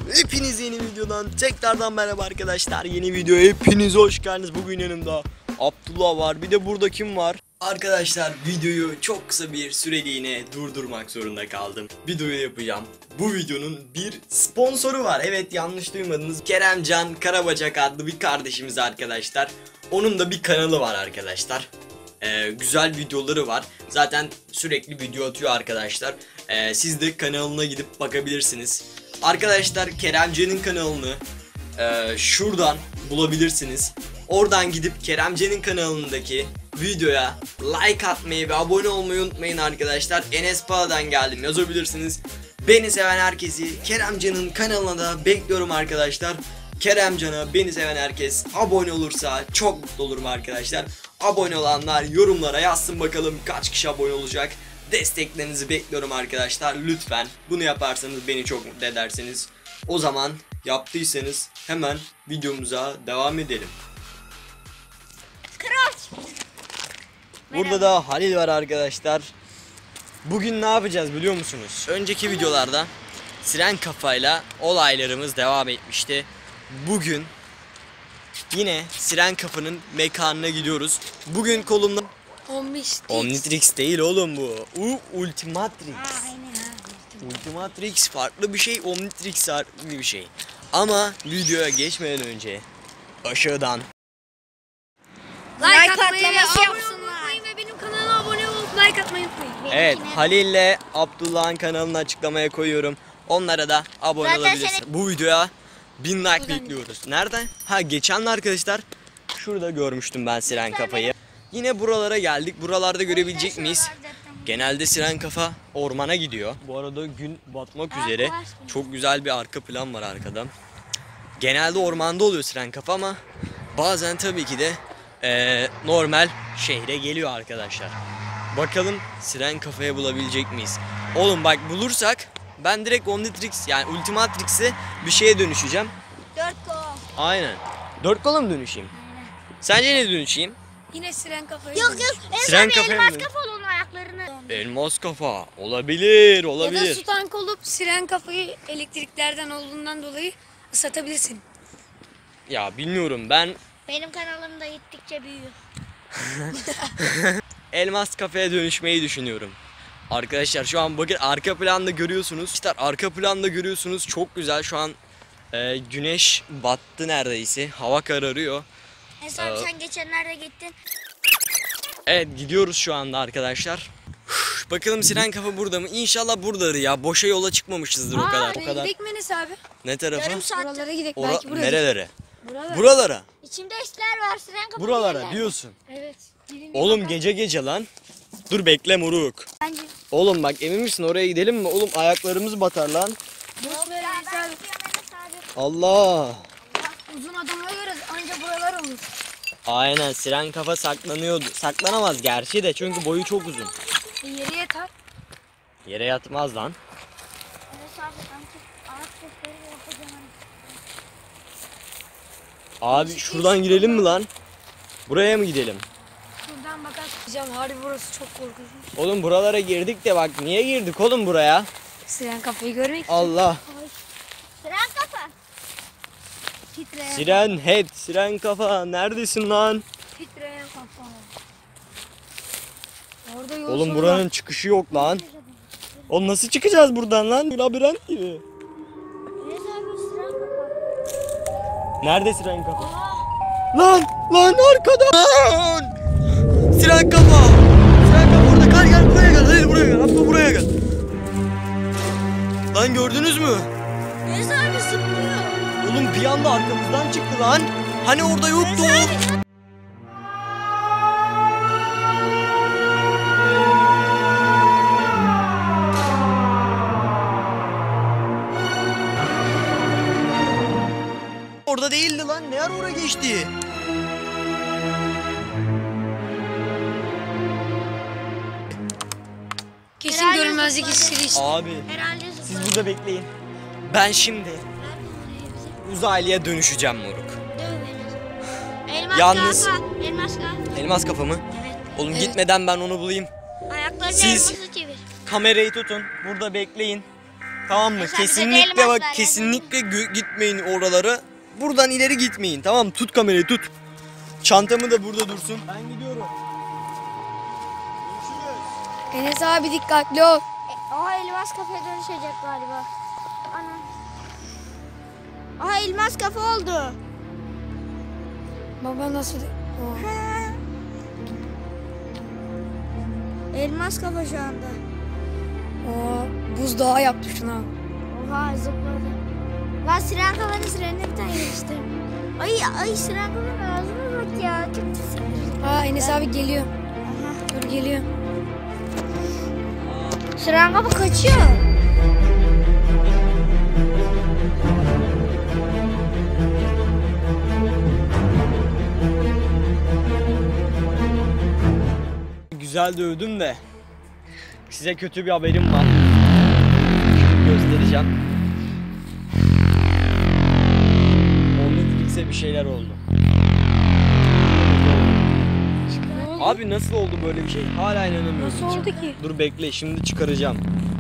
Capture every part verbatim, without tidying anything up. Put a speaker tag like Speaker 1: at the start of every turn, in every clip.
Speaker 1: Hepiniz yeni videodan tekrardan merhaba arkadaşlar. Yeni videoya hepiniz hoş geldiniz. Bugün yanımda Abdullah var. Bir de burada kim var? Arkadaşlar videoyu çok kısa bir süreliğine durdurmak zorunda kaldım. Videoyu yapacağım. Bu videonun bir sponsoru var. Evet, yanlış duymadınız. Keremcan Karabacak adlı bir kardeşimiz arkadaşlar. Onun da bir kanalı var arkadaşlar. Ee, güzel videoları var. Zaten sürekli video atıyor arkadaşlar. Ee, siz de kanalına gidip bakabilirsiniz. Arkadaşlar Keremcan'ın kanalını e, şuradan bulabilirsiniz. Oradan gidip Keremcan'ın kanalındaki videoya like atmayı ve abone olmayı unutmayın arkadaşlar. Enes Pala'dan geldim yazabilirsiniz. Beni seven herkesi Keremcan'ın kanalına da bekliyorum arkadaşlar. Keremcan'a beni seven herkes abone olursa çok mutlu olurum arkadaşlar. Abone olanlar yorumlara yazsın bakalım kaç kişi abone olacak. Desteklerinizi bekliyorum arkadaşlar. Lütfen bunu yaparsanız beni çok mutlu edersiniz. O zaman yaptıysanız hemen videomuza devam edelim.
Speaker 2: Kral.
Speaker 1: Burada da Halil var arkadaşlar. Bugün ne yapacağız biliyor musunuz? Önceki videolarda Siren Kafa'yla olaylarımız devam etmişti. Bugün yine Siren Kafa'nın mekanına gidiyoruz. Bugün kolumda
Speaker 2: Omnitrix.
Speaker 1: Omnitrix değil oğlum bu. U Ultimatrix.
Speaker 2: Aa, aynen abi.
Speaker 1: Ultimatrix farklı bir şey, Omnitrix farklı bir şey. Ama videoya geçmeden önce aşağıdan
Speaker 2: Like,
Speaker 3: Like
Speaker 2: atmayı ve
Speaker 3: patlaması
Speaker 2: abone
Speaker 3: yapsınlar.
Speaker 2: olmayı unutmayın ve benim kanalıma abone olup like atmayı unutmayın.
Speaker 1: evet Halil'le Abdullah'ın kanalını açıklamaya koyuyorum. Onlara da abone
Speaker 3: Zaten
Speaker 1: olabilirsiniz.
Speaker 3: seni-
Speaker 1: Bu videoya bin like
Speaker 2: Buradan
Speaker 1: bekliyoruz. Nereden? Ha, geçen arkadaşlar şurada görmüştüm ben Siren Kafa'yı. Yine buralara geldik. Buralarda görebilecek miyiz? Genelde Siren Kafa ormana gidiyor. Bu arada gün batmak üzere. Çok güzel bir arka plan var arkada. Genelde ormanda oluyor Siren Kafa ama bazen tabii ki de eee, normal şehre geliyor arkadaşlar. Bakalım Siren Kafa'ya bulabilecek miyiz? Oğlum bak, bulursak ben direkt Omnitrix yani Ultimatrix'e bir şeye dönüşeceğim.
Speaker 3: Dört kol.
Speaker 1: Aynen. Dört kola mı dönüşeyim? Sence ne dönüşeyim?
Speaker 2: Yine Siren Kafa'yı
Speaker 3: Yok yok. En
Speaker 1: Siren
Speaker 3: son bir
Speaker 1: kafaya
Speaker 3: elmas
Speaker 1: mı?
Speaker 3: kafa onun ayaklarını.
Speaker 1: Elmas kafa. Olabilir,
Speaker 2: Ya da
Speaker 1: olabilir.
Speaker 2: su tank olup Siren Kafa'yı elektriklerden olduğundan dolayı ısıtabilirsin.
Speaker 1: Ya bilmiyorum, ben
Speaker 3: Benim kanalım da gittikçe büyüyor.
Speaker 1: elmas kafaya dönüşmeyi düşünüyorum. Arkadaşlar şu an bakın arka planda görüyorsunuz. İşte arka planda görüyorsunuz. Çok güzel şu an e, güneş battı neredeyse. Hava kararıyor.
Speaker 3: En abi
Speaker 1: Aa.
Speaker 3: sen geçenlerde gittin.
Speaker 1: Evet, gidiyoruz şu anda arkadaşlar. Üf, bakalım Siren Kafa burada mı? İnşallah buradadır ya. Boşa yola çıkmamışızdır o kadar. O kadar.
Speaker 2: Gidelim mi Enes abi?
Speaker 1: Ne tarafa?
Speaker 3: Yarım saat.
Speaker 2: Buralara gidelim.
Speaker 1: Ora-
Speaker 2: Belki buraya.
Speaker 1: nerelere?
Speaker 2: Buralara.
Speaker 1: Buralara.
Speaker 3: İçimde işler var Siren kafa.
Speaker 1: Buralara diyorsun.
Speaker 2: Evet. Gidelim.
Speaker 1: Oğlum gece gece lan. Dur bekle moruk.
Speaker 3: Bence.
Speaker 1: Oğlum bak, emin misin oraya gidelim mi? Oğlum ayaklarımız batar lan.
Speaker 2: Boş ver Enes abi.
Speaker 1: Allah.
Speaker 2: Uzun adamlara göre anca buralar olur.
Speaker 1: Aynen, Siren Kafa saklanıyordu. Saklanamaz gerçi de çünkü boyu çok uzun.
Speaker 2: E, yere yatar.
Speaker 1: Yere yatmaz lan. Abi şuradan girelim mi lan? Buraya mı gidelim?
Speaker 2: Şuradan bakarsın. Can harbi burası çok korkunç.
Speaker 1: Oğlum buralara girdik de bak, niye girdik oğlum buraya?
Speaker 2: Siren Kafa'yı görmek için.
Speaker 1: Allah.
Speaker 3: Siren kafa. Titreyen.
Speaker 1: Siren head, Siren Kafa neredesin lan?
Speaker 2: Titreyen kafa. Orada yol
Speaker 1: Oğlum
Speaker 2: sonu
Speaker 1: buranın
Speaker 2: var.
Speaker 1: çıkışı yok lan. Oğlum nasıl çıkacağız buradan lan? Labirent gibi.
Speaker 3: Enes abi Siren kafa.
Speaker 1: Nerede Siren Kafa? Lan! Lan arkada! Lan! Siren Kafa! Siren Kafa orada. Gel gel buraya gel. Hayır buraya gel. Abla buraya gel. Lan gördünüz mü?
Speaker 3: Enes abi zıplıyor.
Speaker 1: Oğlum bir anda arkamızdan çıktı lan. Hani orada yoktu. Orada değildi lan. Ne ara oraya geçti?
Speaker 2: Kesin
Speaker 3: Herhalde
Speaker 2: görünmezlik
Speaker 3: zıpladı.
Speaker 2: hissiri işte.
Speaker 1: Abi
Speaker 3: Herhalde
Speaker 1: siz
Speaker 3: zıplıyor.
Speaker 1: burada bekleyin. Ben şimdi uzaylıya dönüşeceğim moruk.
Speaker 3: Elmas
Speaker 1: Yalnız-
Speaker 3: kafa. Elmas kafa.
Speaker 1: Elmas kafamı.
Speaker 3: Evet.
Speaker 1: Oğlum
Speaker 2: Evet.
Speaker 1: gitmeden ben onu bulayım.
Speaker 3: Ayaklarını
Speaker 1: Siz-
Speaker 3: elması çevir.
Speaker 1: Kamerayı tutun. Burada bekleyin. Tamam mı?
Speaker 3: Mesela bize
Speaker 1: Kesinlikle
Speaker 3: elmas
Speaker 1: bak
Speaker 3: ver,
Speaker 1: kesinlikle gö- gitmeyin oralara. Buradan ileri gitmeyin. Tamam, tut kamerayı tut. Çantamı da burada dursun. Ben gidiyorum. Görüşürüz.
Speaker 2: Enes abi dikkatli ol.
Speaker 3: E, aha elmas kafaya dönüşecek galiba. Ana. Aha elmas kafa oldu.
Speaker 2: Baba nasıl? Oh.
Speaker 3: Elmas kafa şu anda.
Speaker 2: Oo, buzdağı yaptı şuna.
Speaker 3: Oha zıpladı. Lan siren kafanın sirenine bir tane geçti. Ay ay siren kafanın ağzına bak ya. Çok sinir.
Speaker 2: Aa Enes abi geliyor.
Speaker 3: Aha.
Speaker 2: Dur geliyor.
Speaker 3: Siren kafa kaçıyor.
Speaker 1: Güzel dövdüm de size kötü bir haberim var. Göstereceğim. Omnitrix'e bir şeyler oldu. Abi nasıl oldu böyle bir şey? Hala inanamıyorum.
Speaker 2: Nasıl oldu ki?
Speaker 1: Dur bekle, şimdi çıkaracağım.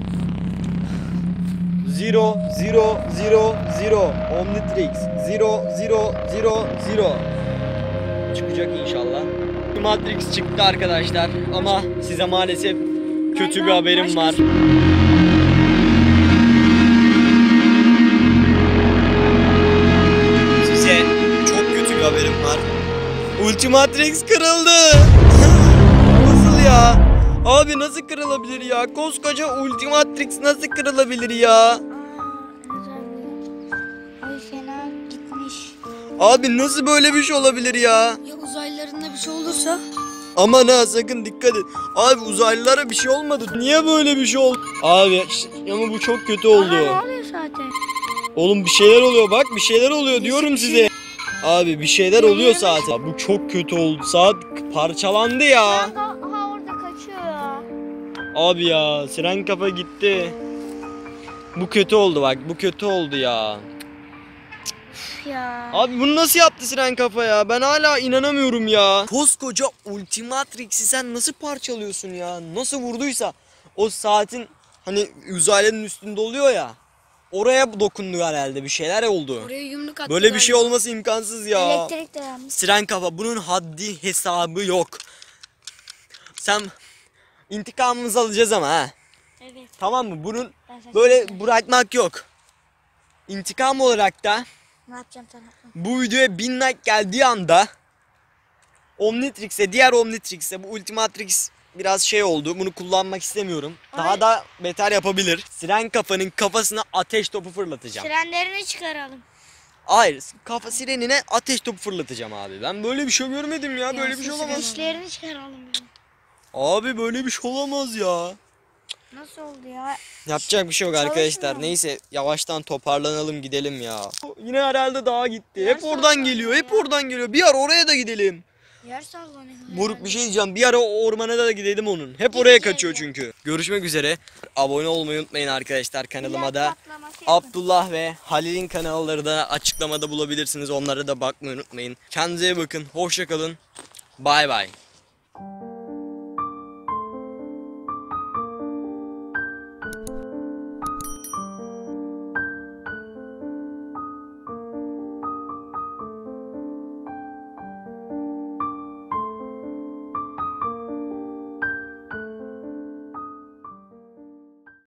Speaker 1: Zero, zero, zero, zero. Omnitrix. Zero, zero, zero, zero. Çıkacak inşallah. Matrix çıktı arkadaşlar ama size maalesef kötü bir haberim var. Size çok kötü bir haberim var. Ultimatrix kırıldı. Nasıl ya? Abi nasıl kırılabilir ya? Koskoca Ultimatrix nasıl kırılabilir ya?
Speaker 3: Aa, güzel. Ay fena gitmiş.
Speaker 1: Abi nasıl böyle bir şey olabilir ya?
Speaker 2: Ya uzaylılarında bir şey olursa?
Speaker 1: Aman ha, sakın dikkat et. Abi uzaylılara bir şey olmadı. Niye böyle bir şey oldu? Abi ama bu çok kötü
Speaker 3: Aa,
Speaker 1: oldu.
Speaker 3: ne oluyor zaten?
Speaker 1: Oğlum bir şeyler oluyor, bak bir şeyler oluyor diyorum size. Abi bir şeyler oluyor zaten. Bu çok kötü oldu. Saat parçalandı ya.
Speaker 3: Siren kafa aha orada kaçıyor ya.
Speaker 1: Abi ya siren kafa gitti. Bu kötü oldu bak, bu kötü oldu ya.
Speaker 3: Üf ya.
Speaker 1: Abi bunu nasıl yaptı siren kafa ya? Ben hala inanamıyorum ya. Koskoca Ultimatrix'i sen nasıl parçalıyorsun ya? Nasıl vurduysa o saatin hani uzaylının üstünde oluyor ya. Oraya dokundu herhalde, bir şeyler oldu.
Speaker 2: Oraya yumruk attı.
Speaker 1: Böyle bir şey
Speaker 2: galiba.
Speaker 1: olması imkansız ya.
Speaker 3: Elektrik de yanmış.
Speaker 1: Siren kafa, bunun haddi hesabı yok. Sen intikamımızı alacağız ama ha.
Speaker 3: Evet.
Speaker 1: Tamam mı? Bunun
Speaker 3: Ben sana
Speaker 1: böyle
Speaker 3: söyleyeyim.
Speaker 1: bırakmak yok. İntikam olarak da
Speaker 3: Ne yapacağım sana?
Speaker 1: bu videoya bin like geldiği anda Omnitrix'e, diğer Omnitrix'e, bu Ultimatrix biraz şey oldu. Bunu kullanmak istemiyorum. Daha
Speaker 3: Ay.
Speaker 1: da beter yapabilir. Siren kafanın kafasına ateş topu fırlatacağım.
Speaker 3: Sirenlerini çıkaralım.
Speaker 1: Hayır, kafa sirenine ateş topu fırlatacağım abi. Ben böyle bir şey görmedim ya. Böyle bir şey olamaz.
Speaker 3: Dişlerini çıkaralım.
Speaker 1: Abi böyle bir şey olamaz ya.
Speaker 3: Nasıl oldu ya?
Speaker 1: Yapacak bir şey yok arkadaşlar.
Speaker 3: Çalışmıyor.
Speaker 1: Neyse yavaştan toparlanalım, gidelim ya. Yine herhalde dağa gitti.
Speaker 3: Yer
Speaker 1: Hep oradan geliyor. Hep
Speaker 3: sallanıyor
Speaker 1: oradan geliyor. Bir ara oraya da gidelim.
Speaker 3: Yer sallanıyor.
Speaker 1: Moruk bir şey diyeceğim. Bir ara o ormana da gidelim onun. Hep oraya
Speaker 3: Gideceğiz
Speaker 1: kaçıyor
Speaker 3: ya.
Speaker 1: çünkü. Görüşmek üzere. Abone olmayı unutmayın arkadaşlar kanalıma da.
Speaker 3: Patlaması yapın.
Speaker 1: Abdullah ve Halil'in kanalları da açıklamada bulabilirsiniz. Onlara da bakmayı unutmayın. Kendinize iyi bakın. Hoşça kalın. Bay bay.